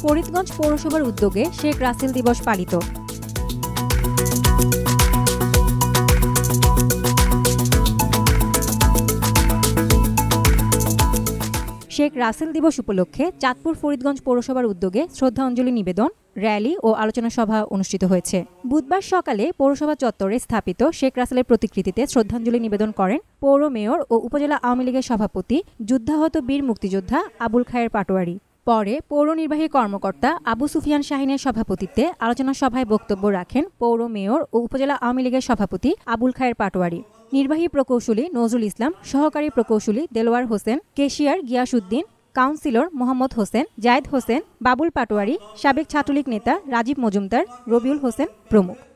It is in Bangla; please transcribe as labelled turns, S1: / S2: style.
S1: ফরিদগঞ্জ পৌরসভার উদ্যোগে শেখ রাসেল দিবস পালিত। শেখ রাসেল দিবস উপলক্ষে চাঁদপুর ফরিদগঞ্জ পৌরসভার উদ্যোগে শ্রদ্ধাঞ্জলি নিবেদন, র্যালি ও আলোচনা সভা অনুষ্ঠিত হয়েছে। বুধবার সকালে পৌরসভা চত্বরে স্থাপিত শেখ রাসেলের প্রতিকৃতিতে শ্রদ্ধাঞ্জলি নিবেদন করেন পৌর মেয়র ও উপজেলা আওয়ামী লীগের সভাপতি যুদ্ধাহত বীর মুক্তিযোদ্ধা আবুল খায়ের পাটোয়ারি। পরে পৌর নির্বাহী কর্মকর্তা আবু সুফিয়ান শাহিনের সভাপতিত্বে আলোচনা সভায় বক্তব্য রাখেন পৌর মেয়র ও উপজেলা আওয়ামী লীগের সভাপতি আবুল খায়ের পাটোয়ারি। নির্বাহী প্রকৌশলী নজরুল ইসলাম, সহকারী প্রকৌশলী দেলোয়ার হোসেন, কেশিয়ার গিয়াসউদ্দিন, কাউন্সিলর মোহাম্মদ হোসেন, জায়েদ হোসেন, বাবুল পাটোয়ারি, সাবেক ছাত্রলীগ নেতা রাজীব মজুমদার, রবিউল হোসেন প্রমুখ।